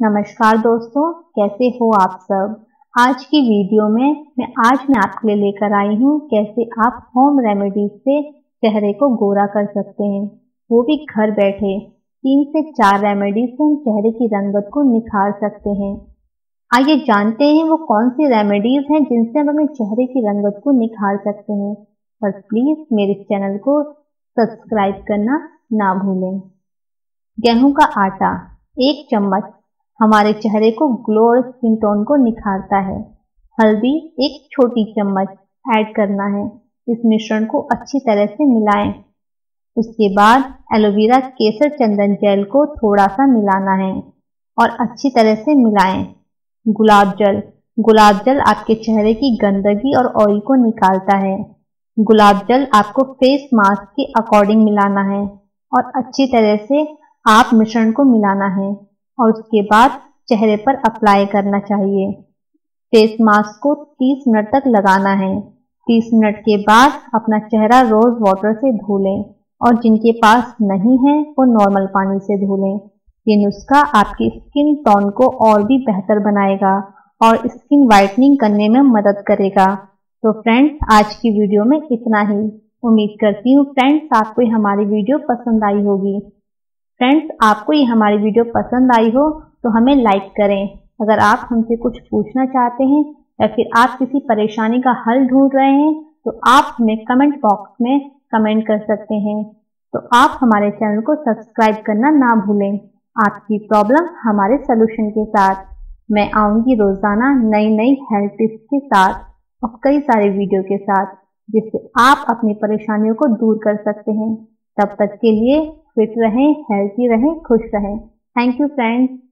नमस्कार दोस्तों, कैसे हो आप सब। आज की वीडियो में मैं आपके लिए लेकर आई हूँ कैसे आप होम रेमेडीज से चेहरे को गोरा कर सकते हैं, वो भी घर बैठे। 3 से 4 रेमेडीज से हम चेहरे की रंगत को निखार सकते हैं। आइए जानते हैं वो कौन सी रेमेडीज हैं जिनसे हम अपने चेहरे की रंगत को निखार सकते हैं। पर प्लीज मेरे चैनल को सब्सक्राइब करना ना भूलें। गेहूं का आटा 1 चम्मच हमारे चेहरे को ग्लो और स्किन टोन को निखारता है। हल्दी 1 छोटी चम्मच ऐड करना है। इस मिश्रण को अच्छी तरह से मिलाएं। उसके बाद एलोवेरा केसर चंदन जेल को थोड़ा सा मिलाना है और अच्छी तरह से मिलाएं। गुलाब जल आपके चेहरे की गंदगी और ऑयल को निकालता है। गुलाब जल आपको फेस मास्क के अकॉर्डिंग मिलाना है और अच्छी तरह से आप मिश्रण को मिलाना है और उसके बाद चेहरे पर अप्लाई करना चाहिए। फेस मास्क को 30 मिनट तक लगाना है। 30 मिनट के बाद अपना चेहरा रोज वाटर से धो लें और जिनके पास नहीं है वो नॉर्मल पानी से धो लें। ये नुस्खा आपकी स्किन टोन को और भी बेहतर बनाएगा और स्किन वाइटनिंग करने में मदद करेगा। तो फ्रेंड्स, आज की वीडियो में इतना ही। उम्मीद करती हूँ फ्रेंड्स आपको ये हमारी वीडियो पसंद आई होगी। फ्रेंड्स, आपको ये हमारी वीडियो पसंद आई हो तो हमें लाइक करें। अगर आप हमसे कुछ पूछना चाहते हैं या फिर आप किसी परेशानी का हल ढूंढ रहे हैं तो आप हमें कमेंट बॉक्स में कमेंट कर सकते हैं। तो आप हमारे चैनल को सब्सक्राइब करना ना भूलें। आपकी प्रॉब्लम हमारे सलूशन के साथ। मैं आऊंगी रोजाना नई हेल्थ टिप्स के साथ और कई सारे वीडियो के साथ, जिससे आप अपनी परेशानियों को दूर कर सकते हैं। तब तक के लिए फिट रहें, हेल्थी रहें, खुश रहें। Thank you friends.